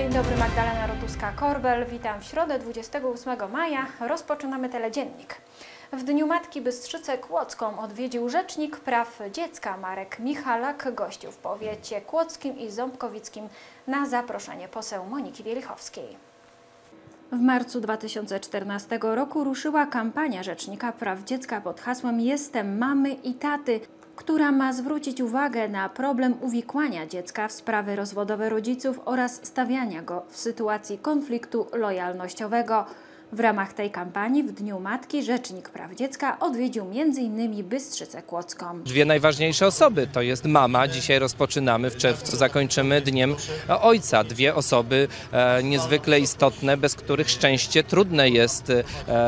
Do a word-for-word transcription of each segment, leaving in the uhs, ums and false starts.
Dzień dobry, Magdalena Rotuska-Korbel. Witam w środę dwudziestego ósmego maja. Rozpoczynamy teledziennik. W Dniu Matki Bystrzycę Kłodzką odwiedził Rzecznik Praw Dziecka Marek Michalak. Gościł w powiecie kłodzkim i ząbkowickim na zaproszenie poseł Moniki Wielichowskiej. W marcu dwa tysiące czternastego roku ruszyła kampania Rzecznika Praw Dziecka pod hasłem „Jestem mamy i taty”, która ma zwrócić uwagę na problem uwikłania dziecka w sprawy rozwodowe rodziców oraz stawiania go w sytuacji konfliktu lojalnościowego. W ramach tej kampanii w Dniu Matki Rzecznik Praw Dziecka odwiedził między innymi Bystrzycę Kłodzką. Dwie najważniejsze osoby to jest mama. Dzisiaj rozpoczynamy, w czerwcu zakończymy Dniem Ojca. Dwie osoby e, niezwykle istotne, bez których szczęście trudne jest e,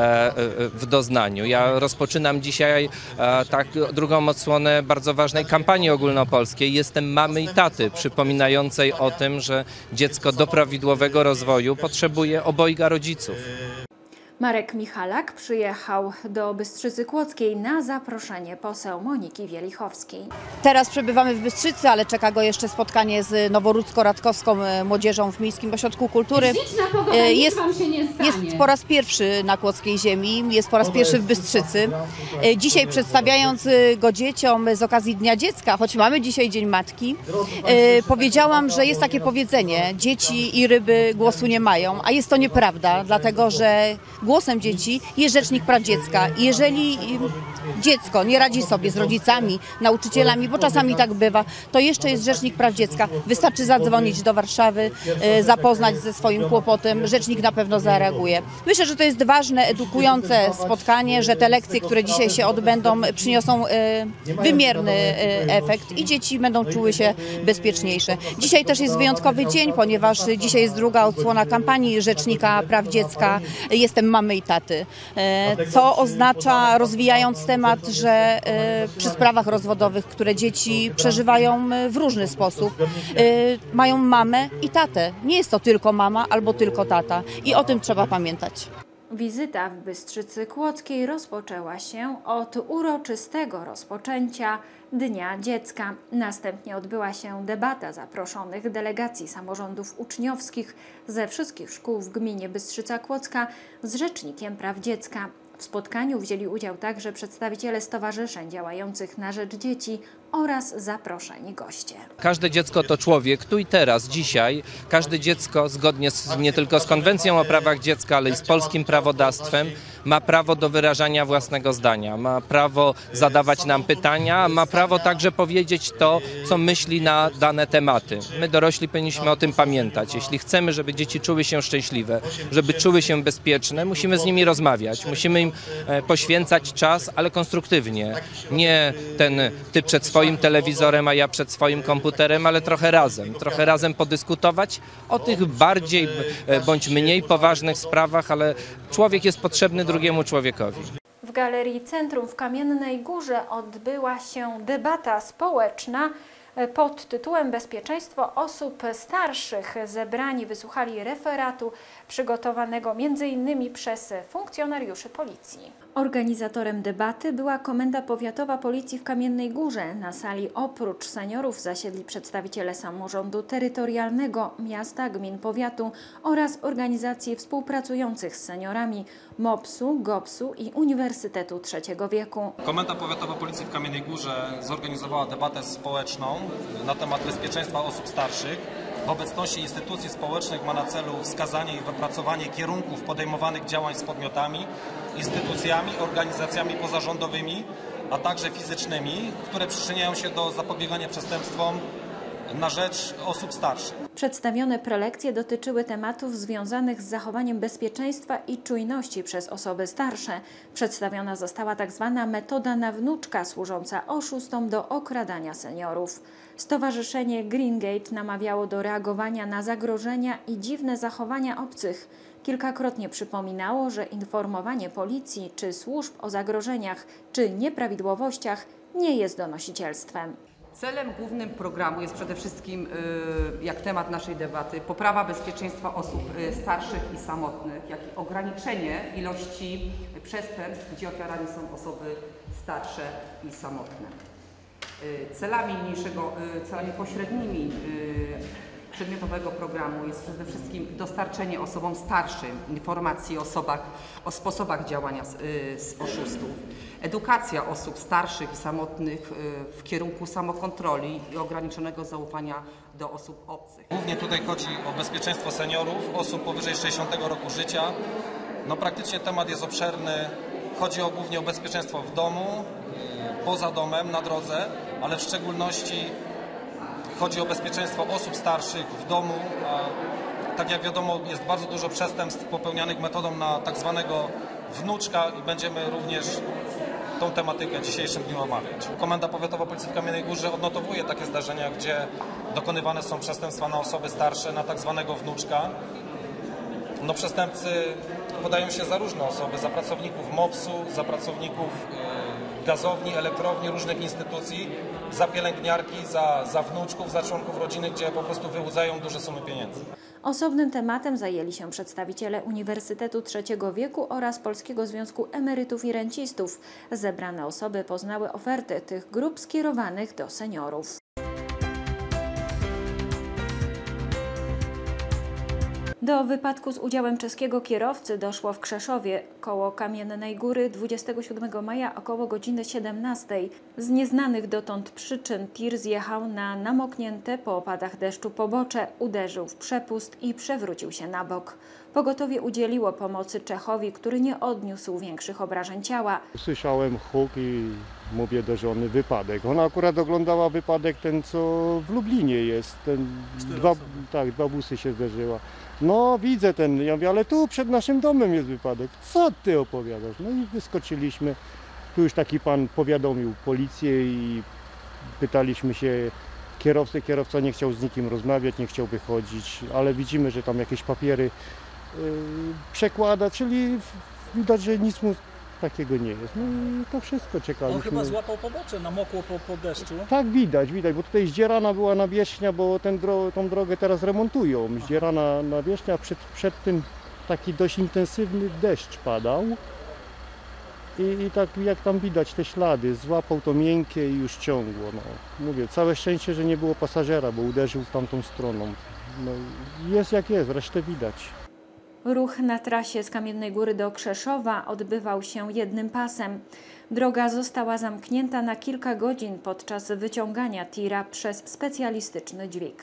w doznaniu. Ja rozpoczynam dzisiaj e, tak, drugą odsłonę bardzo ważnej kampanii ogólnopolskiej „Jestem mamy i taty”, przypominającej o tym, że dziecko do prawidłowego rozwoju potrzebuje obojga rodziców. Marek Michalak przyjechał do Bystrzycy Kłodzkiej na zaproszenie poseł Moniki Wielichowskiej. Teraz przebywamy w Bystrzycy, ale czeka go jeszcze spotkanie z noworudzko-radkowską młodzieżą w Miejskim Ośrodku Kultury. Jest, jest po raz pierwszy na kłodzkiej ziemi, jest po raz pierwszy w Bystrzycy. Dzisiaj przedstawiając go dzieciom z okazji Dnia Dziecka, choć mamy dzisiaj Dzień Matki, powiedziałam, że jest takie powiedzenie: dzieci i ryby głosu nie mają, a jest to nieprawda, dlatego że głosem dzieci jest Rzecznik Praw Dziecka. I jeżeli dziecko nie radzi sobie z rodzicami, nauczycielami, bo czasami tak bywa, to jeszcze jest Rzecznik Praw Dziecka. Wystarczy zadzwonić do Warszawy, zapoznać ze swoim kłopotem. Rzecznik na pewno zareaguje. Myślę, że to jest ważne, edukujące spotkanie, że te lekcje, które dzisiaj się odbędą, przyniosą wymierny efekt i dzieci będą czuły się bezpieczniejsze. Dzisiaj też jest wyjątkowy dzień, ponieważ dzisiaj jest druga odsłona kampanii Rzecznika Praw Dziecka „Jestem mamy i taty”, co oznacza, rozwijając temat, że przy sprawach rozwodowych, które dzieci przeżywają w różny sposób, mają mamę i tatę. Nie jest to tylko mama albo tylko tata i o tym trzeba pamiętać. Wizyta w Bystrzycy Kłodzkiej rozpoczęła się od uroczystego rozpoczęcia Dnia Dziecka. Następnie odbyła się debata zaproszonych delegacji samorządów uczniowskich ze wszystkich szkół w gminie Bystrzyca Kłodzka z Rzecznikiem Praw Dziecka. W spotkaniu wzięli udział także przedstawiciele stowarzyszeń działających na rzecz dzieci oraz zaproszeni goście. Każde dziecko to człowiek, tu i teraz, dzisiaj. Każde dziecko, zgodnie z, nie tylko z Konwencją o prawach dziecka, ale i z polskim prawodawstwem, ma prawo do wyrażania własnego zdania, ma prawo zadawać nam pytania, ma prawo także powiedzieć to, co myśli na dane tematy. My dorośli powinniśmy o tym pamiętać. Jeśli chcemy, żeby dzieci czuły się szczęśliwe, żeby czuły się bezpieczne, musimy z nimi rozmawiać, musimy im poświęcać czas, ale konstruktywnie. Nie ten ty przed swoim telewizorem, a ja przed swoim komputerem, ale trochę razem. Trochę razem podyskutować o tych bardziej bądź mniej poważnych sprawach, ale człowiek jest potrzebny drugiemu człowiekowi. W Galerii Centrum w Kamiennej Górze odbyła się debata społeczna pod tytułem „Bezpieczeństwo osób starszych”. Zebrani wysłuchali referatu przygotowanego między innymi przez funkcjonariuszy policji. Organizatorem debaty była Komenda Powiatowa Policji w Kamiennej Górze. Na sali oprócz seniorów zasiedli przedstawiciele samorządu terytorialnego, miasta, gmin powiatu oraz organizacji współpracujących z seniorami MOPS-u, GOPS-u i Uniwersytetu Trzeciego Wieku. Komenda Powiatowa Policji w Kamiennej Górze zorganizowała debatę społeczną na temat bezpieczeństwa osób starszych. W obecności instytucji społecznych ma na celu wskazanie i wypracowanie kierunków podejmowanych działań z podmiotami, instytucjami, organizacjami pozarządowymi, a także fizycznymi, które przyczyniają się do zapobiegania przestępstwom na rzecz osób starszych. Przedstawione prelekcje dotyczyły tematów związanych z zachowaniem bezpieczeństwa i czujności przez osoby starsze. Przedstawiona została tak zwana metoda na wnuczka, służąca oszustom do okradania seniorów. Stowarzyszenie Green Gate namawiało do reagowania na zagrożenia i dziwne zachowania obcych. Kilkakrotnie przypominało, że informowanie policji czy służb o zagrożeniach czy nieprawidłowościach nie jest donosicielstwem. Celem głównym programu jest przede wszystkim, jak temat naszej debaty, poprawa bezpieczeństwa osób starszych i samotnych, jak i ograniczenie ilości przestępstw, gdzie ofiarami są osoby starsze i samotne. Celami niniejszego, celami pośrednimi przedmiotowego programu jest przede wszystkim dostarczenie osobom starszym informacji o, osobach, o sposobach działania z, z oszustów, edukacja osób starszych i samotnych w kierunku samokontroli i ograniczonego zaufania do osób obcych. Głównie tutaj chodzi o bezpieczeństwo seniorów, osób powyżej sześćdziesiątego roku życia. No praktycznie temat jest obszerny. Chodzi o, głównie o bezpieczeństwo w domu, poza domem, na drodze, ale w szczególności chodzi o bezpieczeństwo osób starszych w domu. A tak jak wiadomo, jest bardzo dużo przestępstw popełnianych metodą na tak zwanego wnuczka i będziemy również tą tematykę w dzisiejszym dniu omawiać. Komenda Powiatowa Policji w Kamiennej Górze odnotowuje takie zdarzenia, gdzie dokonywane są przestępstwa na osoby starsze, na tak zwanego wnuczka. No, przestępcy podają się za różne osoby, za pracowników mopsu, za pracowników y, gazowni, elektrowni, różnych instytucji, za pielęgniarki, za, za wnuczków, za członków rodziny, gdzie po prostu wyłudzają duże sumy pieniędzy. Osobnym tematem zajęli się przedstawiciele Uniwersytetu Trzeciego Wieku oraz Polskiego Związku Emerytów i Rencistów. Zebrane osoby poznały oferty tych grup skierowanych do seniorów. Do wypadku z udziałem czeskiego kierowcy doszło w Krzeszowie koło Kamiennej Góry dwudziestego siódmego maja około godziny siedemnastej. Z nieznanych dotąd przyczyn tir zjechał na namoknięte po opadach deszczu pobocze, uderzył w przepust i przewrócił się na bok. Pogotowie udzieliło pomocy Czechowi, który nie odniósł większych obrażeń ciała. Słyszałem huk i mówię do żony wypadek. Ona akurat oglądała wypadek ten, co w Lublinie jest. Ten dwa, tak, dwa busy się zderzyła. No widzę ten, ja mówię, ale tu przed naszym domem jest wypadek. Co ty opowiadasz? No i wyskoczyliśmy. Tu już taki pan powiadomił policję i pytaliśmy się kierowcy. Kierowca nie chciał z nikim rozmawiać, nie chciał wychodzić, ale widzimy, że tam jakieś papiery yy, przekłada, czyli widać, że nic mu takiego nie jest. No i to wszystko czekaliśmy. On chyba złapał pobocze, namokło po, po deszczu. Tak, widać, widać, bo tutaj zdzierana była nawierzchnia, bo ten dro tą drogę teraz remontują. Zdzierana nawierzchnia, przed, przed tym taki dość intensywny deszcz padał. I, I tak jak tam widać te ślady, złapał to miękkie i już ciągło. No. Mówię, całe szczęście, że nie było pasażera, bo uderzył w tamtą stroną. No, jest jak jest, resztę widać. Ruch na trasie z Kamiennej Góry do Krzeszowa odbywał się jednym pasem. Droga została zamknięta na kilka godzin podczas wyciągania tira przez specjalistyczny dźwig.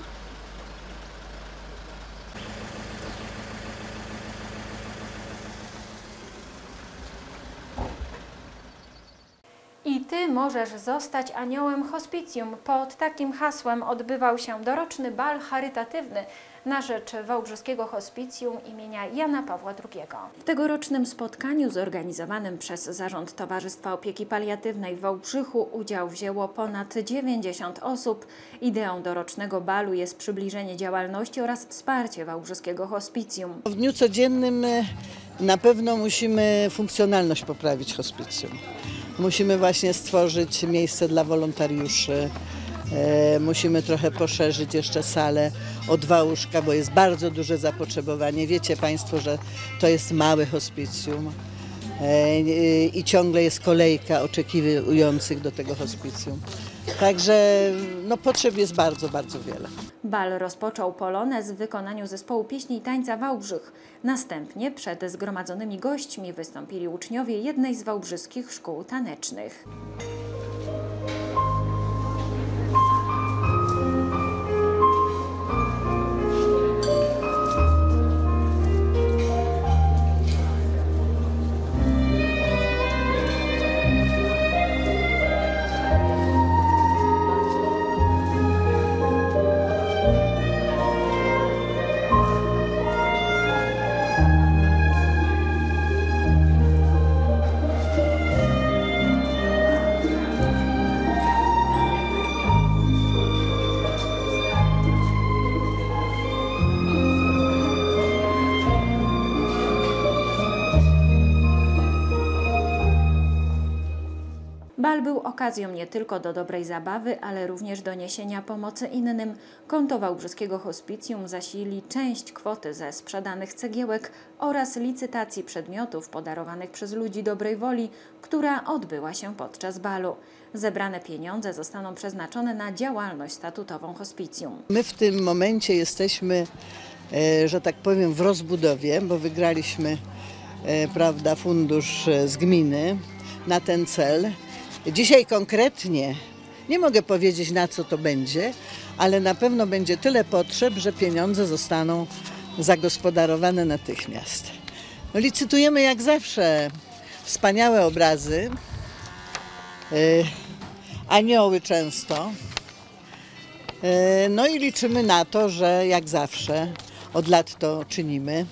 I Ty możesz zostać aniołem hospicjum. Pod takim hasłem odbywał się doroczny bal charytatywny na rzecz Wałbrzyskiego Hospicjum imienia Jana Pawła drugiego. W tegorocznym spotkaniu zorganizowanym przez Zarząd Towarzystwa Opieki Paliatywnej w Wałbrzychu udział wzięło ponad dziewięćdziesiąt osób. Ideą dorocznego balu jest przybliżenie działalności oraz wsparcie Wałbrzyskiego Hospicjum. W dniu codziennym na pewno musimy funkcjonalność poprawić hospicjum. Musimy właśnie stworzyć miejsce dla wolontariuszy. Musimy trochę poszerzyć jeszcze salę o dwa łóżka, bo jest bardzo duże zapotrzebowanie. Wiecie Państwo, że to jest małe hospicjum i ciągle jest kolejka oczekiwujących do tego hospicjum. Także no, potrzeb jest bardzo, bardzo wiele. Bal rozpoczął polonez w wykonaniu zespołu pieśni i tańca Wałbrzych. Następnie przed zgromadzonymi gośćmi wystąpili uczniowie jednej z wałbrzyskich szkół tanecznych. Bal był okazją nie tylko do dobrej zabawy, ale również do niesienia pomocy innym. Konto Wałbrzyskiego Hospicjum zasili część kwoty ze sprzedanych cegiełek oraz licytacji przedmiotów podarowanych przez ludzi dobrej woli, która odbyła się podczas balu. Zebrane pieniądze zostaną przeznaczone na działalność statutową hospicjum. My w tym momencie jesteśmy, że tak powiem, w rozbudowie, bo wygraliśmy, prawda, fundusz z gminy na ten cel. Dzisiaj konkretnie nie mogę powiedzieć, na co to będzie, ale na pewno będzie tyle potrzeb, że pieniądze zostaną zagospodarowane natychmiast. No, licytujemy jak zawsze. Wspaniałe obrazy, yy, anioły często. Yy, no i liczymy na to, że jak zawsze, od lat to czynimy,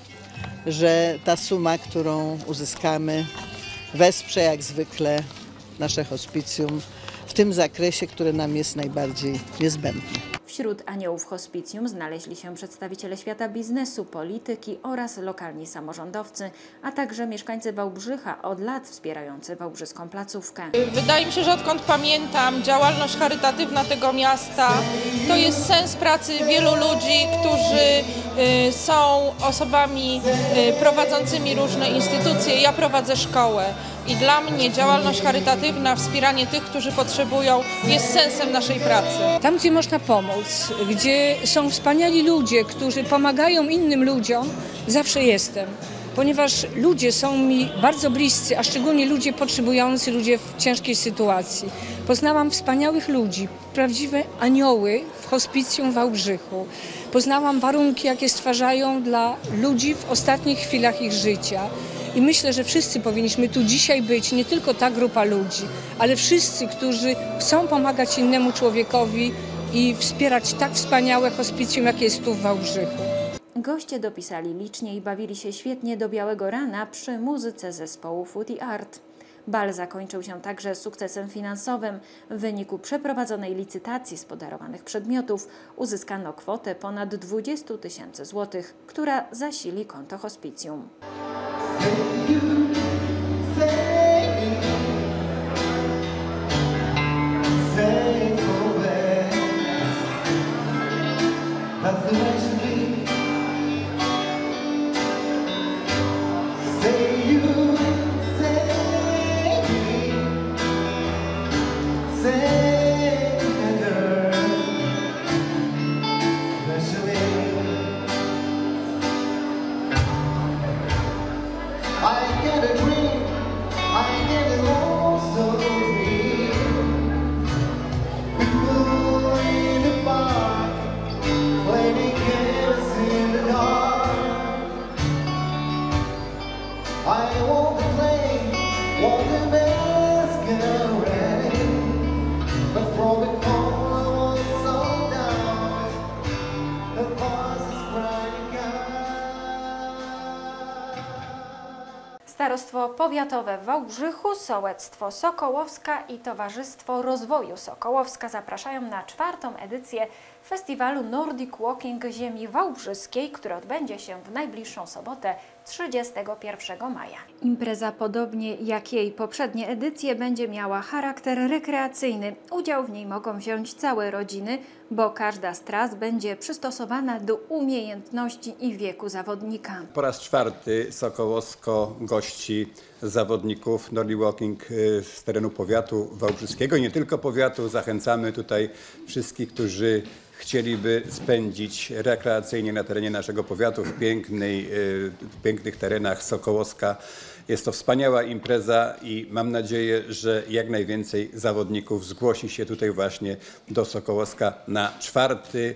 że ta suma, którą uzyskamy, wesprze jak zwykle nasze hospicjum w tym zakresie, który nam jest najbardziej niezbędny. Wśród aniołów hospicjum znaleźli się przedstawiciele świata biznesu, polityki oraz lokalni samorządowcy, a także mieszkańcy Wałbrzycha od lat wspierający wałbrzyską placówkę. Wydaje mi się, że odkąd pamiętam, działalność charytatywna tego miasta to jest sens pracy wielu ludzi, którzy są osobami prowadzącymi różne instytucje. Ja prowadzę szkołę i dla mnie działalność charytatywna, wspieranie tych, którzy potrzebują, jest sensem naszej pracy. Tam, gdzie można pomóc, gdzie są wspaniali ludzie, którzy pomagają innym ludziom, zawsze jestem. Ponieważ ludzie są mi bardzo bliscy, a szczególnie ludzie potrzebujący, ludzie w ciężkiej sytuacji. Poznałam wspaniałych ludzi, prawdziwe anioły w hospicjum w Wałbrzychu. Poznałam warunki, jakie stwarzają dla ludzi w ostatnich chwilach ich życia. I myślę, że wszyscy powinniśmy tu dzisiaj być, nie tylko ta grupa ludzi, ale wszyscy, którzy chcą pomagać innemu człowiekowi i wspierać tak wspaniałe hospicjum, jakie jest tu w Wałbrzychu. Goście dopisali licznie i bawili się świetnie do białego rana przy muzyce zespołu Food i Art. Bal zakończył się także sukcesem finansowym. W wyniku przeprowadzonej licytacji z podarowanych przedmiotów uzyskano kwotę ponad dwadzieścia tysięcy złotych, która zasili konto hospicjum. Starostwo Powiatowe w Wałbrzychu, Sołectwo Sokołowska i Towarzystwo Rozwoju Sokołowska zapraszają na czwartą edycję festiwalu Nordic Walking Ziemi Wałbrzyskiej, który odbędzie się w najbliższą sobotę trzydziestego pierwszego maja. Impreza, podobnie jak jej poprzednie edycje, będzie miała charakter rekreacyjny. Udział w niej mogą wziąć całe rodziny, bo każda z tras będzie przystosowana do umiejętności i wieku zawodnika. Po raz czwarty Sokołowsko gości zawodników Nordic Walking z terenu powiatu wałbrzyskiego i nie tylko powiatu. Zachęcamy tutaj wszystkich, którzy chcieliby spędzić rekreacyjnie na terenie naszego powiatu w, pięknej, w pięknych terenach Sokołowska. Jest to wspaniała impreza i mam nadzieję, że jak najwięcej zawodników zgłosi się tutaj właśnie do Sokołowska na czwarty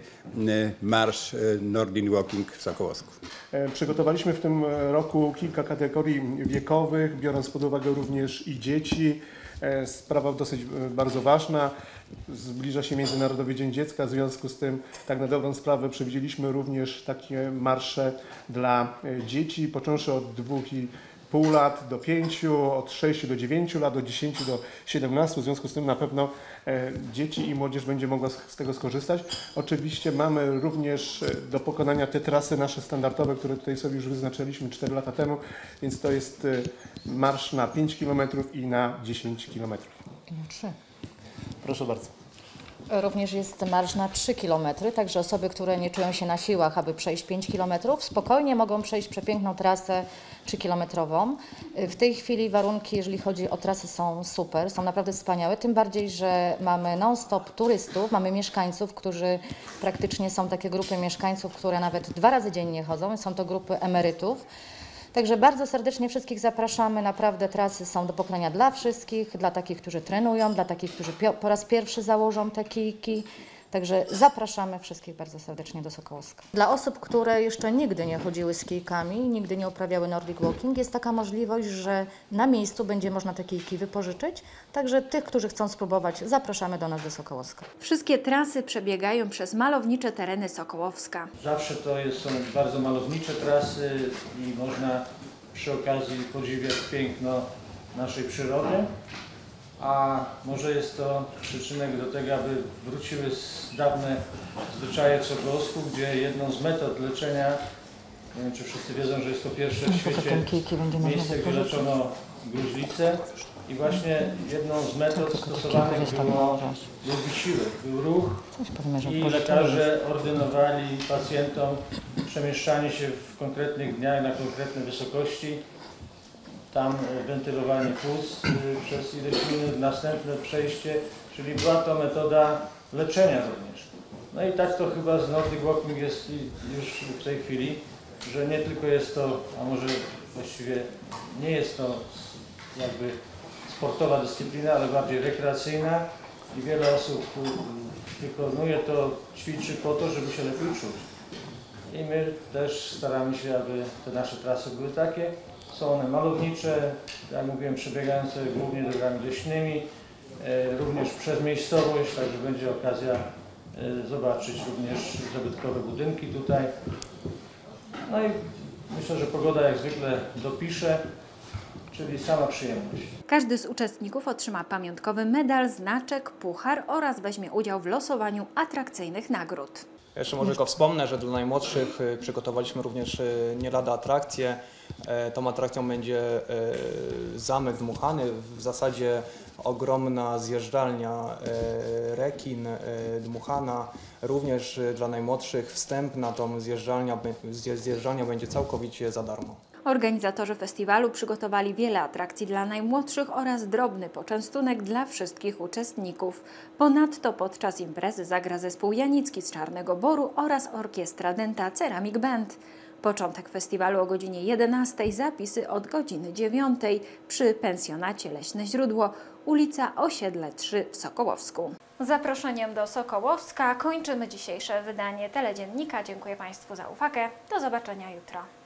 marsz Nordic Walking w Sokołowsku. Przygotowaliśmy w tym roku kilka kategorii wiekowych, biorąc pod uwagę również i dzieci. Sprawa dosyć bardzo ważna. Zbliża się Międzynarodowy Dzień Dziecka, w związku z tym tak na dobrą sprawę przewidzieliśmy również takie marsze dla dzieci, począwszy od dwóch i pół lat do pięciu, od sześciu do dziewięciu lat, od dziesięciu do siedemnastu. W związku z tym na pewno dzieci i młodzież będzie mogła z tego skorzystać. Oczywiście mamy również do pokonania te trasy nasze standardowe, które tutaj sobie już wyznaczyliśmy cztery lata temu, więc to jest marsz na pięć kilometrów i na dziesięć kilometrów. Nie, trzy. Proszę bardzo. Również jest marsz na trzy kilometry, także osoby, które nie czują się na siłach, aby przejść pięć kilometrów, spokojnie mogą przejść przepiękną trasę trzykilometrową. W tej chwili warunki, jeżeli chodzi o trasy, są super, są naprawdę wspaniałe, tym bardziej, że mamy non-stop turystów, mamy mieszkańców, którzy praktycznie są takie grupy mieszkańców, które nawet dwa razy dziennie chodzą, są to grupy emerytów. Także bardzo serdecznie wszystkich zapraszamy. Naprawdę trasy są do pokonania dla wszystkich, dla takich, którzy trenują, dla takich, którzy po raz pierwszy założą te kijki. Także zapraszamy wszystkich bardzo serdecznie do Sokołowska. Dla osób, które jeszcze nigdy nie chodziły z kijkami, nigdy nie uprawiały Nordic Walking, jest taka możliwość, że na miejscu będzie można te kijki wypożyczyć. Także tych, którzy chcą spróbować, zapraszamy do nas do Sokołowska. Wszystkie trasy przebiegają przez malownicze tereny Sokołowska. Zawsze to jest, są bardzo malownicze trasy i można przy okazji podziwiać piękno naszej przyrody. A może jest to przyczynek do tego, aby wróciły dawne zwyczaje w Sokołowsku, gdzie jedną z metod leczenia, nie wiem czy wszyscy wiedzą, że jest to pierwsze w świecie miejsce, gdzie leczono gruźlicę i właśnie jedną z metod stosowanych było, był wysiłek, był ruch i lekarze ordynowali pacjentom przemieszczanie się w konkretnych dniach na konkretne wysokości. Tam wentylowanie płuc przez ileś minut, następne przejście, czyli była to metoda leczenia również. No i tak to chyba z Nordic Walking jest już w tej chwili, że nie tylko jest to, a może właściwie nie jest to jakby sportowa dyscyplina, ale bardziej rekreacyjna i wiele osób wykonuje to, ćwiczy po to, żeby się lepiej czuć. I my też staramy się, aby te nasze trasy były takie. Są one malownicze, jak mówiłem, przebiegające głównie drogami leśnymi, również przez miejscowość, także będzie okazja zobaczyć również zabytkowe budynki tutaj. No i myślę, że pogoda jak zwykle dopisze, czyli sama przyjemność. Każdy z uczestników otrzyma pamiątkowy medal, znaczek, puchar oraz weźmie udział w losowaniu atrakcyjnych nagród. Jeszcze może tylko wspomnę, że dla najmłodszych przygotowaliśmy również nie lada atrakcję. Tą atrakcją będzie zamek dmuchany, w zasadzie ogromna zjeżdżalnia rekin dmuchana. Również dla najmłodszych wstęp na tą zjeżdżalnię, zjeżdżalnia będzie całkowicie za darmo. Organizatorzy festiwalu przygotowali wiele atrakcji dla najmłodszych oraz drobny poczęstunek dla wszystkich uczestników. Ponadto podczas imprezy zagra zespół Janicki z Czarnego Boru oraz orkiestra Denta Ceramic Band. Początek festiwalu o godzinie jedenastej, zapisy od godziny dziewiątej przy pensjonacie Leśne Źródło, ulica Osiedle trzy w Sokołowsku. Zaproszeniem do Sokołowska kończymy dzisiejsze wydanie Teledziennika. Dziękuję Państwu za uwagę. Do zobaczenia jutro.